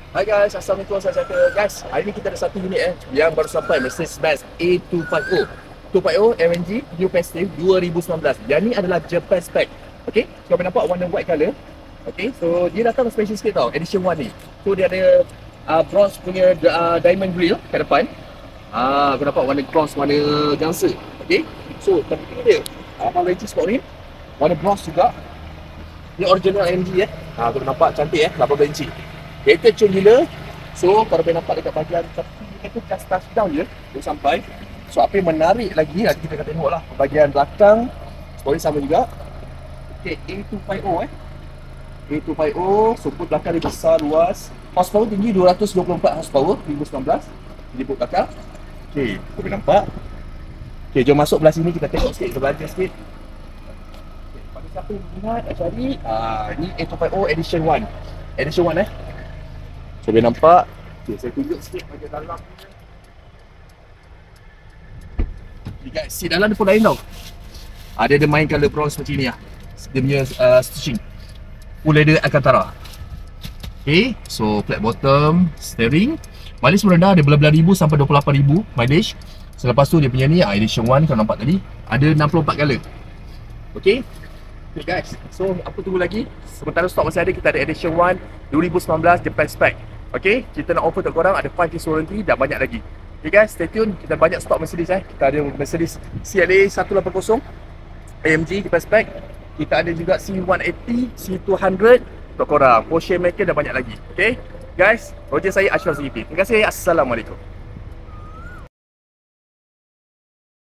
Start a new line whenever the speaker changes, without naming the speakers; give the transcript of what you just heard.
Hai guys, Assalamualaikum, saya Zaka. Guys, hari ni kita ada satu unit yang baru sampai, Mercedes-Benz A250 250 MNG New Festive 2019. Yang ni adalah Japan spec. Okay, so kau nampak warna white colour. Okay, so dia datang special sikit tau, edition 1 ni. So dia ada bronze punya diamond grill kat depan. Kau nampak warna bronze, warna gangsa. Okay, so tapi dia abang Reggie Sport ni warna bronze juga. Ni original MG kau nampak cantik 18 inci. Kereta cun gila. So kalau boleh nampak dekat bahagian tepi, itu just touchdown je dia sampai. So apa yang menarik lagi, nanti kita akan tengok lah bahagian belakang. Spoiler sama juga. Okay, A250 A250, so put belakang dia besar, luas. Horsepower tinggi 224 horsepower 2019. Ini put belakang. Okay, kau boleh nampak. Okay, jom masuk belah sini, kita tengok sikit, kita belajar sikit. Okay, pada siapa yang minat cari, ni A250 edition 1. Edition 1 So boleh nampak. Okay, saya tunjuk sikit bahagian dalam ni. Okay guys, seat dalam dia pun lain tau. Dia main colour bronze macam ni lah. Dia punya stitching full leather Alcantara. Okay, so flat bottom, steering. Mileage merendah, ada belah-belah ribu sampai 28,000 mileage. Selepas tu dia punya ni edition 1 kau nampak tadi, ada 64 colour. Okay. Okay guys, so apa tunggu lagi? Sementara stok masih ada, kita ada edition 1 2019 Japan spec. Okay, kita nak offer untuk korang ada 5 years warranty dan banyak lagi. Okay guys, stay tune, kita banyak stok Mercedes Kita ada Mercedes CLA 180 AMG Japan spec. Kita ada juga C180, C200 untuk korang. Porsche Macan dan banyak lagi. Okay guys, projek saya Ashraf Zulkifli. Terima kasih, Assalamualaikum.